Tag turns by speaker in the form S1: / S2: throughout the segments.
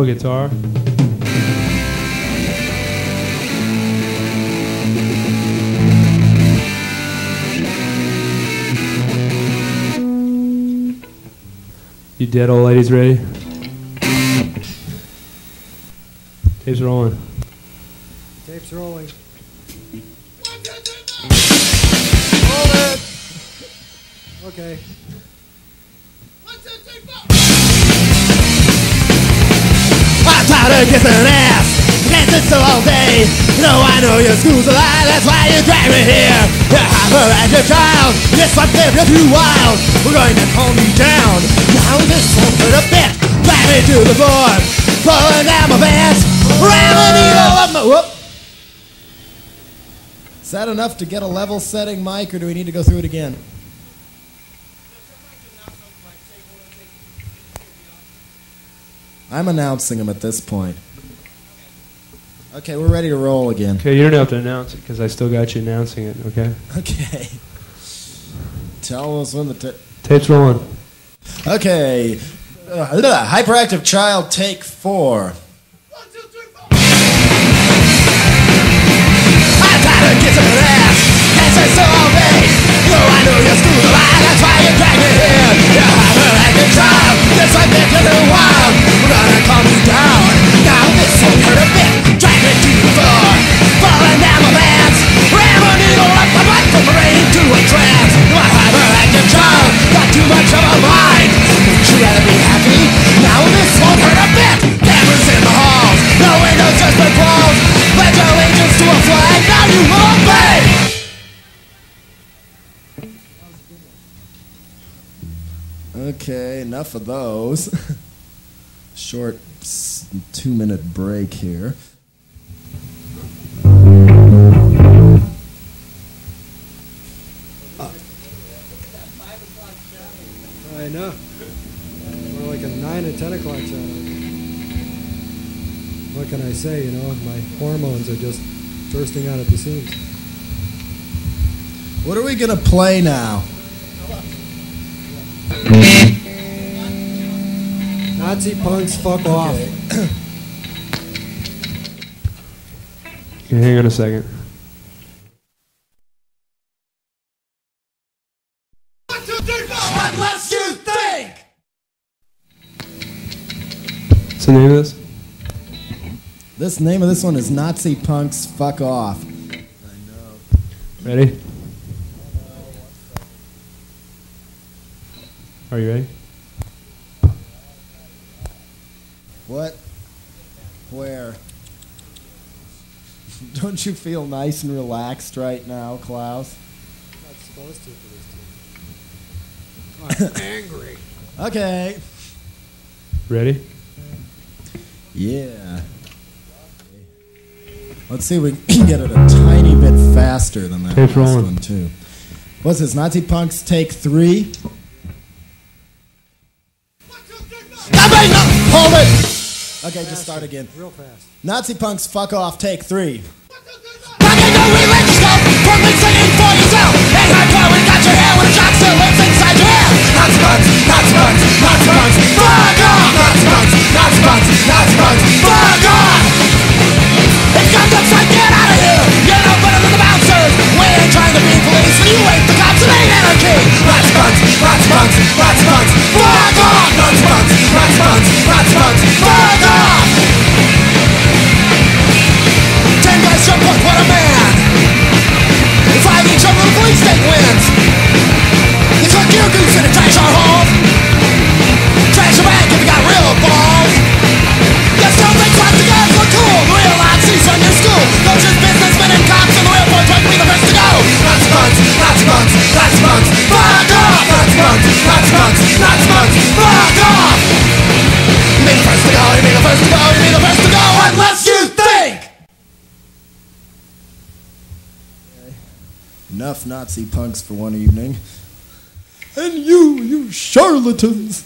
S1: little guitar. You dead old ladies ready? Tape's rolling.
S2: Tape's rolling.
S3: Hold it!
S2: Okay.
S3: 1, 2, 3, 4! I'm tired of kissing ass. Can't sit still all day. No, I know your school's a lie. That's why you drag me here. You're hyperactive child. You're something you're too wild. We're going to calm you down. Now this won't hurt a bit. Drag me to the floor. Pulling down my pants. Ram a needle up my... Whoop. Is that enough to get a level setting mic, or do we need to go through it again? I'm announcing them at this point. Okay, we're ready to roll again.
S1: Okay, you don't have to announce it because I still got you announcing it, okay?
S3: Okay. Tell us when the
S1: tape's rolling.
S3: Okay. Hyperactive child, take 4. 1, 2, 3, 4. I'm tired of kissing an ass. Can't say so all day. No, I know your school's a lie. That's why you drag me here. You're a hyperactive child. Just like that little wild. We're gonna calm you down. Now this won't hurt a bit. Drag me to the floor. Falling down my pants. Ram a needle up my butt. Put my brain into a trance. You're a hyperactive child. Got too much of a mind. Would you rather be happy? Now this won't hurt a bit. Cameras in the halls. No windows, just brick walls. Pledge allegiance to a flag. Now you obey. Okay, enough of those. Short 2-minute break here.
S2: I know. More like a 9 or 10 o'clock shadow. What can I say, you know? My hormones are just bursting out at the seams.
S3: What are we going to play now?
S2: Nazi punks, fuck off.
S1: Okay, hang on a second.
S3: Unless you think!
S1: What's the name of this?
S3: This name of this one is Nazi Punks Fuck Off.
S1: Ready? Are you ready?
S3: What? Where? Don't you feel nice and relaxed right now, Klaus?
S2: I'm not supposed to for this team. I'm angry.
S3: Okay.
S1: Ready?
S3: Yeah. Let's see if we can get it a tiny bit faster than that
S1: Tape's
S3: last
S1: rolling.
S3: one, too. What's this, Nazi Punks take 3? Hold it! Okay, just start again.
S2: Real fast.
S3: Nazi Punks Fuck Off, take 3.
S4: Rockin' no religious cult, Brooklyn singing for yourself. And hardcore when you got your hair when a jock still lives inside your head. Nazi punks, Nazi punks, Nazi punks, fuck off! Nazi punks, Nazi punks, Nazi punks, fuck off! If you got upside, get out of here! You're no better than the bouncers! We ain't trying to be police, when you ain't the cops, it ain't anarchy! Nazi punks, Nazi punks, Nazi punks, fuck off! Nazi punks, Nazi punks, Nazi punks, fuck off! 10 guys jump up, what a man! 5 each over the police state wins! You cook your goose in a trash our halls! Trash your bank if you got real balls! You still think plastic guys look cool! The real Nazis run your school! Those just businessmen and cops and the real boys might be the first to go! Nazi punks, Nazi punks, Nazi punks, fuck off! Nazi punks, Nazi punks, Nazi punks, fuck off! You be the first to go, you be the first to go, you be the first to go, unless you think!
S3: Enough Nazi punks for one evening. And you charlatans!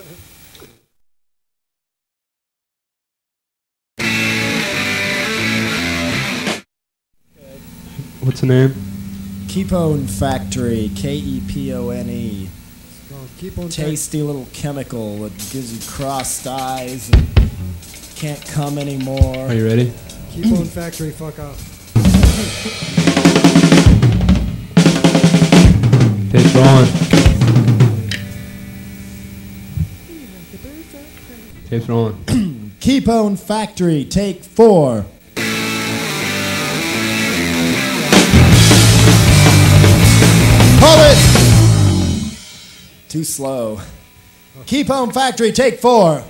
S1: What's the name?
S3: Kepone Factory, Kepone.
S2: It's called Keep on
S3: Tasty little chemical that gives you crossed eyes and
S5: can't come anymore.
S1: Are you ready?
S2: Keybone Factory, fuck off.
S1: Tape's rolling. Tape's rolling.
S5: Keybone Factory, take 4. Hold it! Too slow. Keybone Factory, take 4.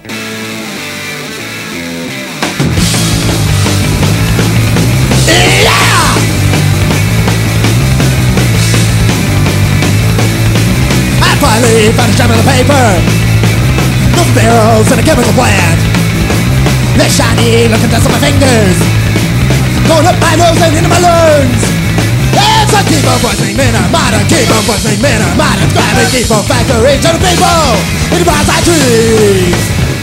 S3: Finally found a job in the paper. Those barrels in a chemical plant. They're shiny, looking dust on my fingers. Going up my nose and into my lungs. It's a keep on poisoning Minamata, keep on poisoning Minamata. Driving keep on factory to the people in the bonsai trees.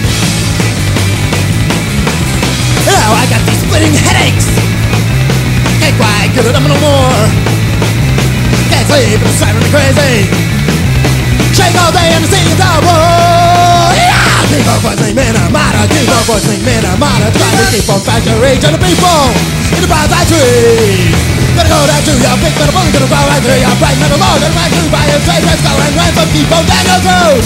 S3: Now I got these splitting headaches. Can't quite get it up no more. Can't sleep, it's driving me crazy. Shake all day and see the war. Yeah! Keep on poisoning Minamata, keep on poisoning Minamata. Try to keep on factory to the people in the bonsai trees. Gonna go down to your big metal bone, gonna grow right through your bright metal bone. Gonna ride through by your straight red skull and run from keep on Daniel's road.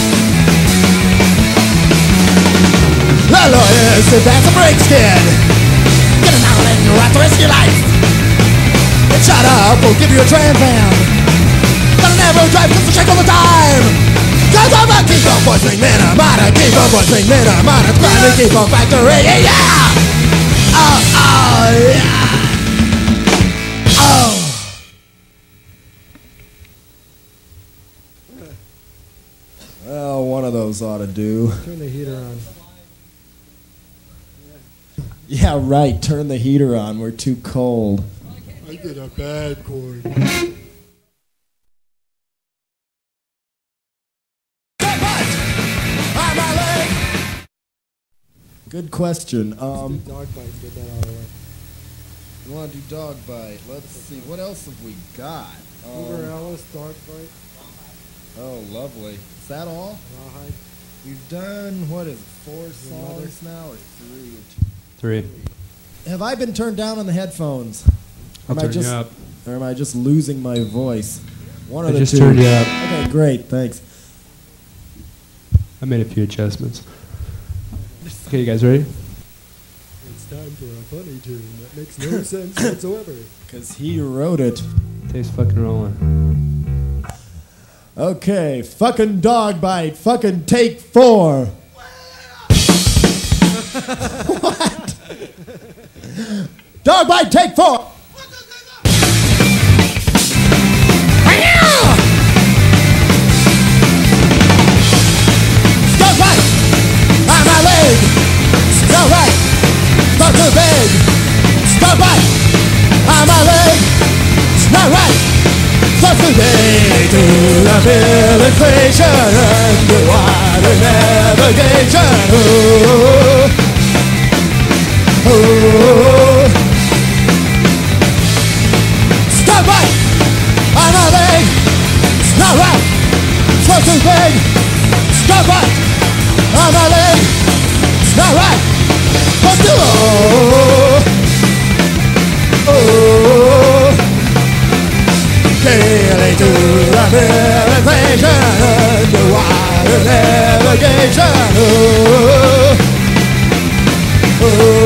S3: The lawyers said that's a break skin. Get an outlet and you'll have to risk your life. And shut up, we'll give you a tram van. Gonna never drive just to check all the time. Cause I'm a keep on poisoning Minamata, keep on poisoning Minamata. Trying to keep on factory, yeah! Oh, yeah! Oh!
S5: Well, one of those ought to do.
S2: Turn the heater on.
S5: Yeah, right. Turn the heater on. We're too cold.
S2: I did a bad chord.
S5: Good question.
S2: Dog bite, get that out of the way.
S6: You want to do dog bite? Let's see. What else have we got?
S2: Hoover Ellis, dog bite,
S6: Oh, lovely. Is that all?
S2: rawhide.
S6: We've done, what is it, 4
S2: mother.
S6: songs now or 3?
S1: 3.
S5: Have I been turned down on the headphones?
S1: I'll turn you up.
S5: Or am I just losing my voice? One
S1: I
S5: of the
S1: just
S5: two.
S1: turned you up.
S5: Okay, great. Thanks.
S1: I made a few adjustments. Okay, you guys ready?
S2: It's time for a funny tune that makes no sense whatsoever.
S5: Because he wrote it.
S1: Tape's fucking rolling.
S5: Okay, fucking dog bite. Fucking take 4. What? Dog bite, take 4.
S3: Dog bite! On my leg! Dog bite! Not too big! Dog bite! On my leg! Not right! Not too big! To the filtration underwater navigation. Ooh. Ooh. Dog bite! On my leg! Not right! Not too big! Dog bite! On my leg! Not right! Let's do it! Oh! Daily to the penetration, underwater navigation. Oh!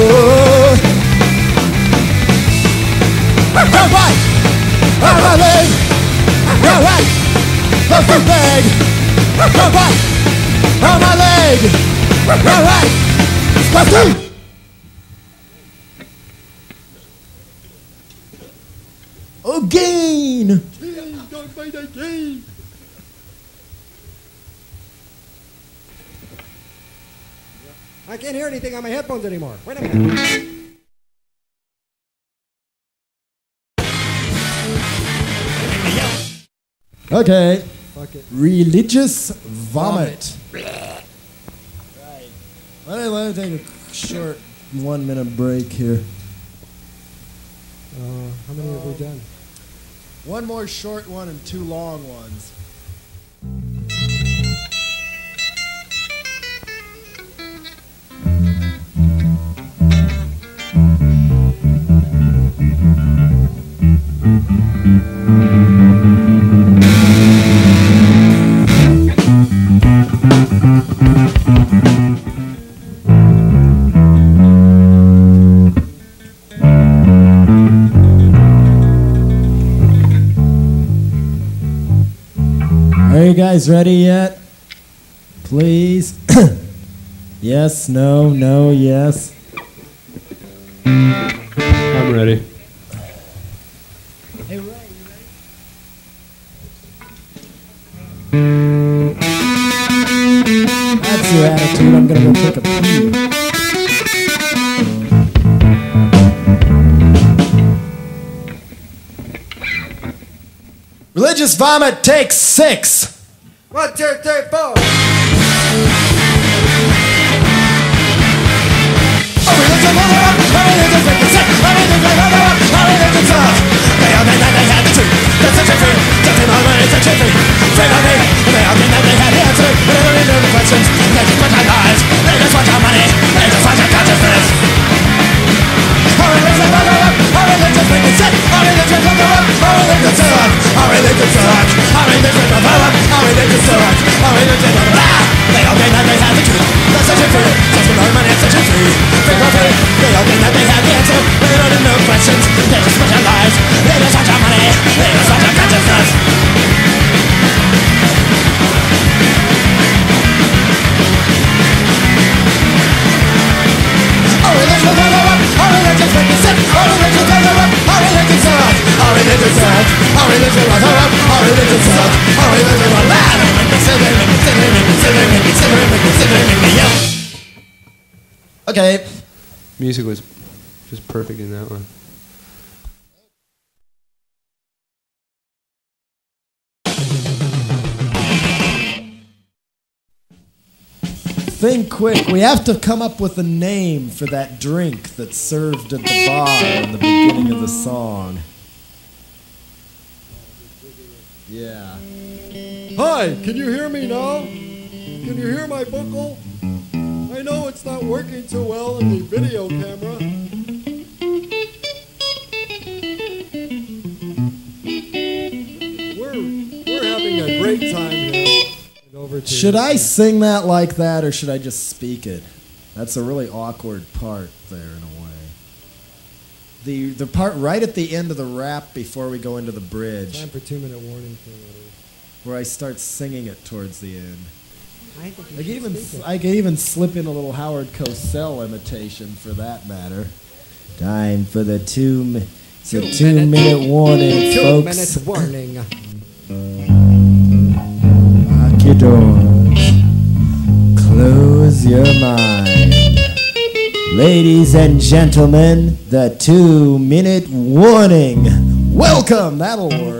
S3: Don't bite! On my leg! Not right! Let's do big! Don't bite! On my leg! Not right! Let's do!
S5: Again!
S2: Dog bite again! I can't hear anything on my headphones anymore. Wait a minute.
S5: Okay.
S2: Fuck it.
S5: Religious vomit. Right. Let me take a short 1 minute break here.
S2: How many have we done?
S5: One more short one and 2 long ones. guys ready yet? Please? Yes, no, no, yes.
S1: I'm ready.
S5: Hey, Ray, you ready? That's your attitude. I'm gonna go take a pee. Religious Vomit takes 6.
S2: 1, 2, 3, 4.
S5: Okay.
S1: Music was just perfect in that one.
S5: Think quick. We have to come up with a name for that drink that's served at the bar in the beginning of the song. Yeah.
S2: Hi, can you hear me now? Can you hear my vocal? I know it's not working too well in the video camera. We're having a great time here.
S5: Should I sing that like that, or should I just speak it? That's a really awkward part there, in a way. The part right at the end of the rap before we go into the bridge.
S2: Time for 2-minute warning thing.
S5: Where I start singing it towards the end.
S2: I think
S5: I could even slip in a little Howard Cosell imitation, for that matter. Time for the 2-minute warning, folks.
S2: 2 minute warning.
S5: Lock your doors. Close your mind. Ladies and gentlemen, the 2-minute warning. Welcome. That'll work.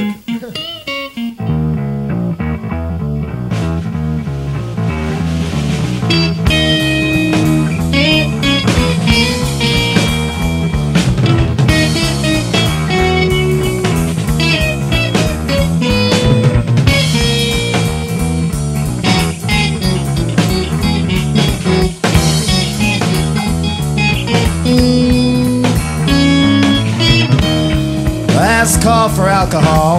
S5: Last call for alcohol.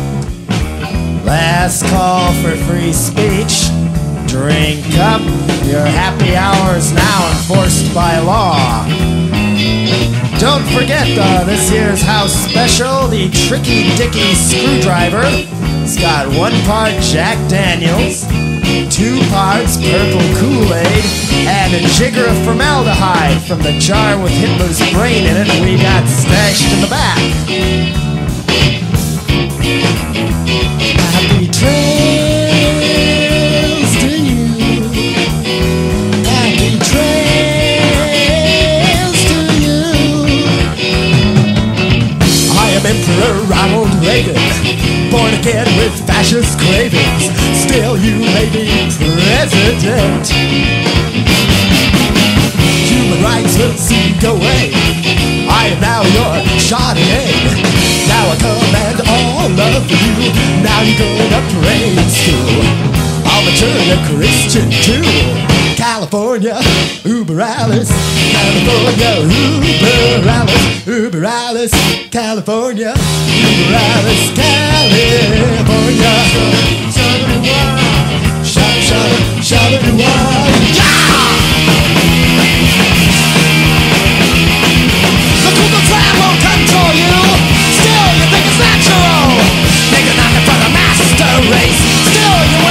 S5: Last call for free speech. Drink up. Your happy hour's now enforced by law. Don't forget this year's house special, the Tricky Dicky Screwdriver. It's got 1 part Jack Daniels, 2 parts purple Kool-Aid, and a jigger of formaldehyde from the jar with Hitler's brain in it we got stashed in the back. Happy trails to you. Happy trails to you. I am Emperor Ronald Reagan, born again with fascist cravings. Still you may be president. Human rights will soon go away. I am now your Chardonnay. Now I command all of you. Now you're going to grade school. I'll mature a Christian too. California, Uber Alice. California, Uber Alice. Uber Alice, California. Uber Alice, California. The Google Clan won't control you. Still, you think it's natural. Making nothing for the master race. Still, you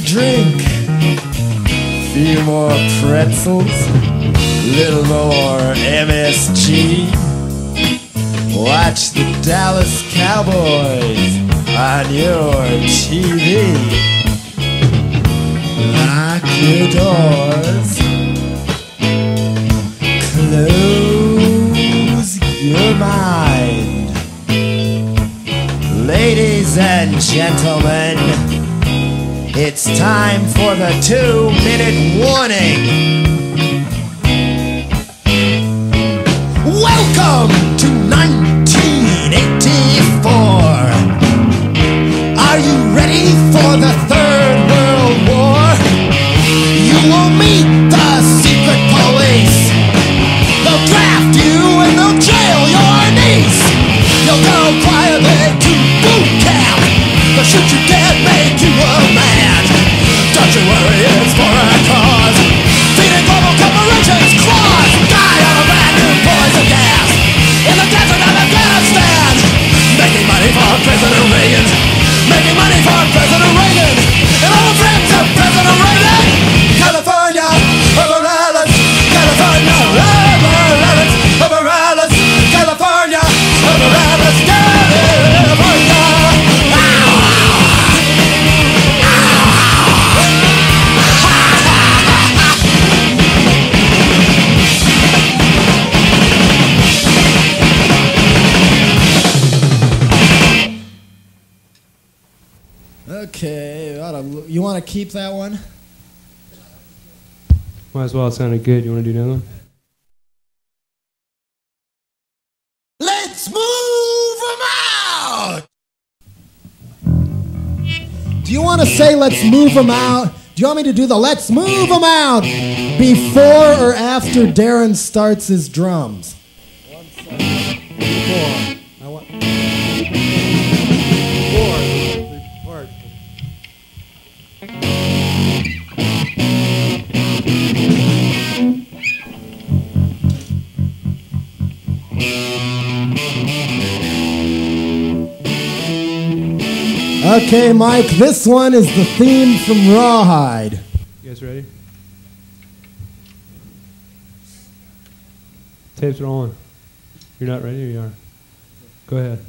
S5: drink. Few more pretzels, little more MSG. Watch the Dallas Cowboys on your TV. Lock your doors, close your mind. Ladies and gentlemen, it's time for the 2-minute warning. Welcome to 1984. Are you ready for the Third World War? You will meet the secret police. They'll draft you and they'll jail your niece. You'll go quietly to boot camp. They'll shoot you dead, make you a man. Don't you worry, it's for a cause. Feeding global corporations claws. Die on a brand new poison gas in the desert of Afghanistan. Making money for President Reagan. Making money for President Reagan and all the friends of President Reagan. California, over Alice. California, over Alice. Over Alice. California, over Alice. California. Okay, you want to keep that one?
S1: Might as well. It sounded good. You want to do another one?
S5: Let's move them out! Do you want to say let's move them out? Do you want me to do the let's move them out before or after Darren starts his drums?
S2: 1 second. Before. I want. Before. Part.
S5: Okay, Mike, this one is the theme from Rawhide.
S1: You guys ready? Tape's rolling. You're not ready or you are? Go ahead.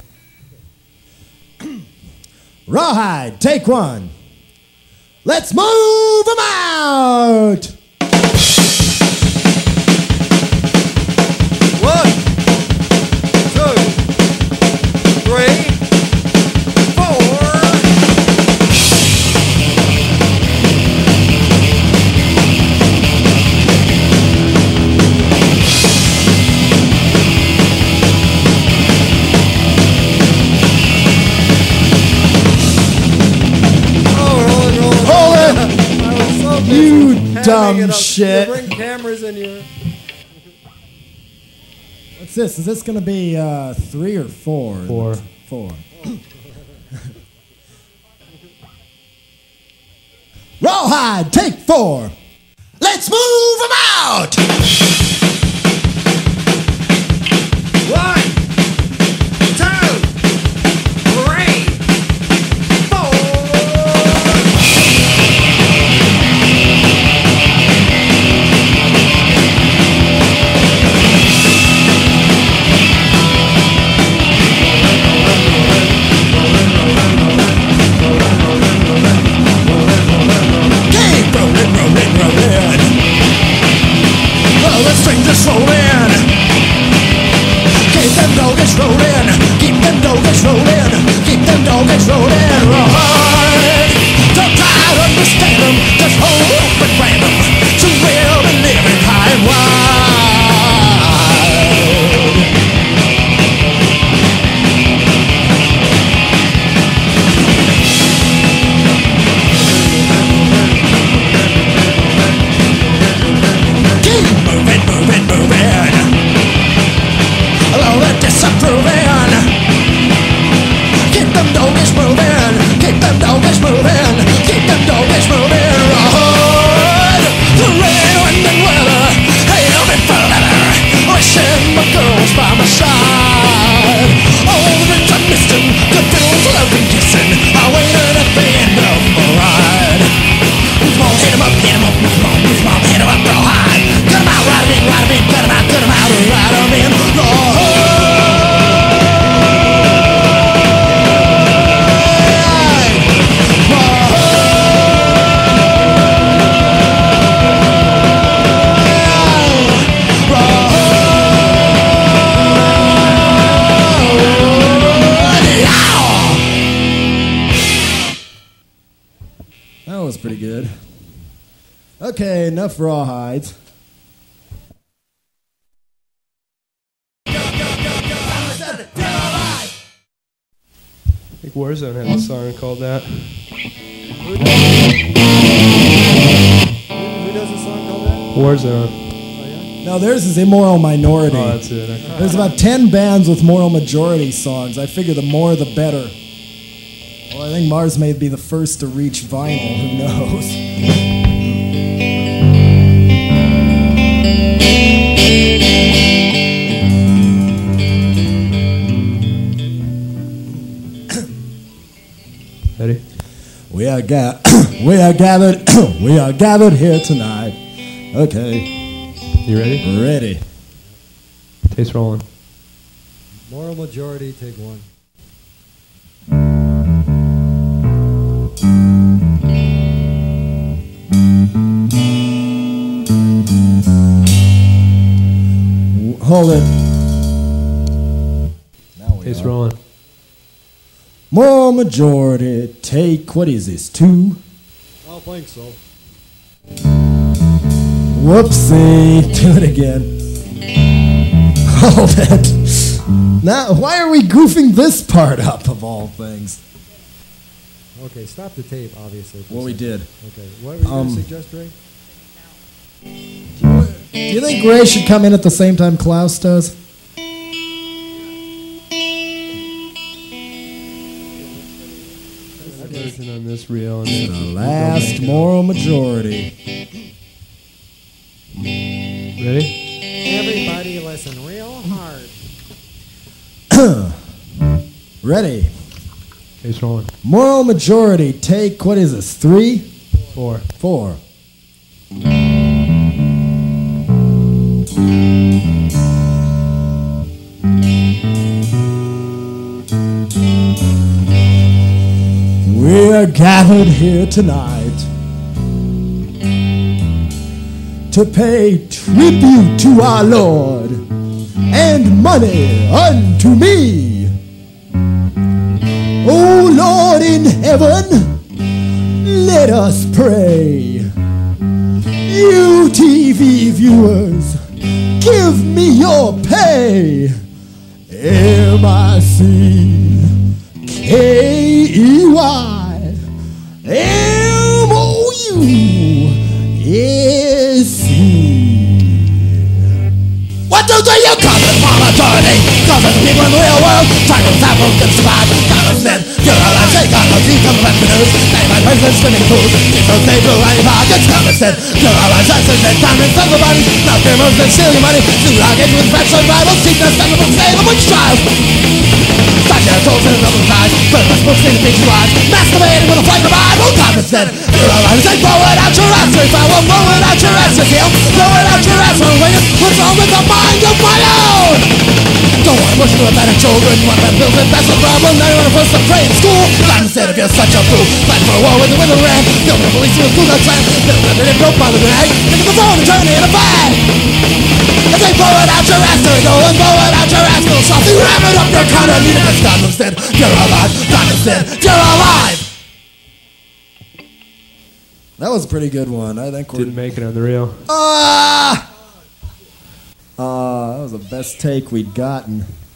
S5: Rawhide, take one. Let's move them out!
S2: 1, 2, 3, 4.
S5: You
S2: Hamming
S5: dumb
S2: it up.
S5: shit.
S2: You bring cameras in here.
S5: What's this? Is this going to be 3 or 4?
S1: 4.
S5: 4. Rawhide, take 4. Let's move them out!
S2: 1, 2, 3, 4.
S5: Keep rolling, rolling, rolling. Oh, the strings just roll in. Keep them doggers rolling. Keep them doggers rolling. Keep them doggers rolling. Right. Don't try to understand them. Just hold up and random. Too real to live in high and wide. Keep moving, moving, moving. Allow the disapproving. Keep them doggers moving. Keep them doggers moving. Keep them doggers moving. Right. The rain, wind, and weather. Hail me forever. Wishing my girl's by my side. All the rich and missing. The fiddles, love and kissing. I waited at the end of my ride. Okay, enough rawhides.
S1: I think Warzone had a song called that.
S2: Who does a song called that?
S1: Warzone.
S2: Oh, yeah?
S5: No, theirs is Immoral Minority.
S1: Oh, that's it. Okay.
S5: There's about 10 bands with Moral Majority songs. I figure the more the better. Well, I think Mars may be the first to reach vinyl. Who knows?
S1: Ready?
S5: We are gathered. We are gathered here tonight. Okay,
S1: You ready?
S5: ready.
S1: Taste rolling.
S2: Moral Majority, take one.
S5: Hold it. Now we
S1: Taste
S5: are.
S1: rolling.
S5: Moral Majority, take, what is this, 2?
S2: I don't think so.
S5: Whoopsie. Do it again. Hold it. Now, why are we goofing this part up, of all things?
S2: Okay, stop the tape, obviously.
S5: Well, we did.
S2: Okay, what were you going to suggest, Ray?
S5: Do you think Ray should come in at the same time Klaus does?
S1: Version on this reel. And
S5: The last Moral Majority.
S1: Ready?
S2: Everybody listen real hard.
S5: Ready.
S1: Taste rolling.
S5: Moral Majority, take, what is this, 3?
S1: 4.
S5: 4. We are gathered here tonight to pay tribute to our Lord and money unto me. O Lord in heaven, let us pray. You TV viewers, give me your pay. MICKEYMOUSE.
S3: 1, 2, 3, you call it moral majority. Cause the people in the real world try to tap on them survive. Common sense, you're alive, say God loves you, come back to news. Name my president spinning fools. It's okay to any pockets. Common sense, you're alive, I said diamonds of the body. Not their moves and steal your money. Do not get with facts on Bible. Seek the stand up and say the witch trials. Such as souls in another side. Purpose books in the picture wise. Masturbating with a flag of Bible. Common sense, you're alive, say blow it out your ass. If I will blow it out your ass, you feel. Blow it out your ass, I'm waiting. What's wrong with the mind of my own? Don't want to push to a better children. You want to build it, that's the problem. Now you want to push the pray in school. I'm instead if you're such a fool. Fight for a war with the ram. Build the police with a Ku Klux Klan. Build it and don't bother the rag. Think of the phone and turn it in a bag. If they blow it out your ass, there go and blow it out your ass. Feel soft, you ram it up your cunt and leave it as God instead. You're alive, God instead. You're alive.
S5: That was a pretty good one. I think we're...
S1: Didn't make it on the reel.
S5: That was the best take we'd gotten.